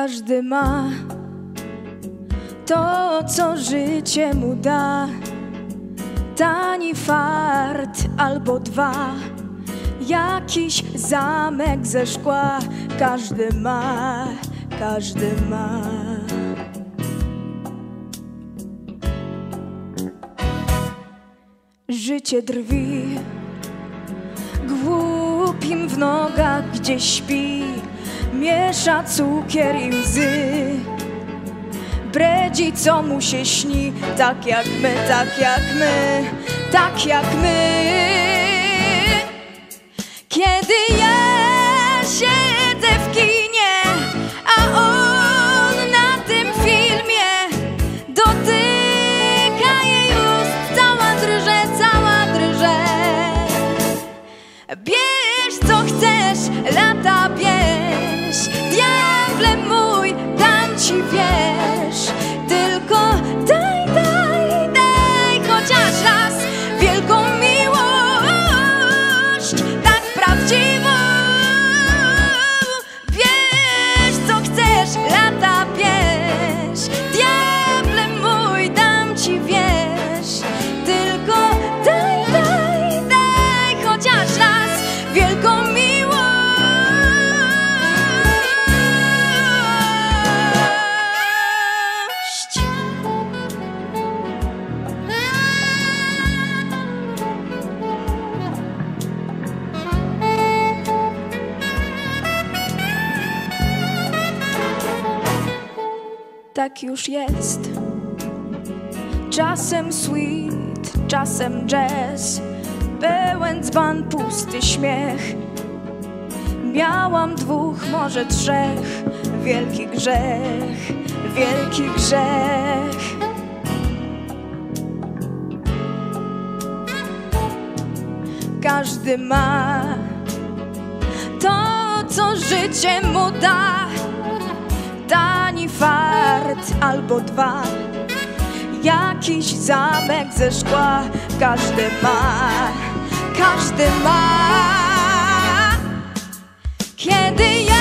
Każdy ma to, co życie mu da. Tani fart albo dwa, jakiś zamek ze szkła. Każdy ma, każdy ma. Życie drwi, głupim w nogach gdzieś śpi. Miesza cukier i łzy, bredzi, co mu się śni. Tak jak my, tak jak my, tak jak my. Kiedy ja siedzę w kinie, a on na tym filmie dotyka jej ust, cała drże, cała drże. Bierz co chcesz, lata bierz, diable mój, dam ci wierz. Tylko daj, daj, daj chociaż raz wielką miłość, tak prawdziwą. Bierz co chcesz, lata bierz, diable mój, dam ci wierz. Tylko daj, daj, daj chociaż raz wielką miłość. Tak już jest. Czasem sweet, czasem jazz, pełen dzban, pusty śmiech. Miałam dwóch, może trzech, wielki grzech, wielki grzech. Każdy ma to, co życie mu da. Tani fart albo dwa, jakiś zamek ze szkła. Każdy ma, każdy ma. Kiedy ja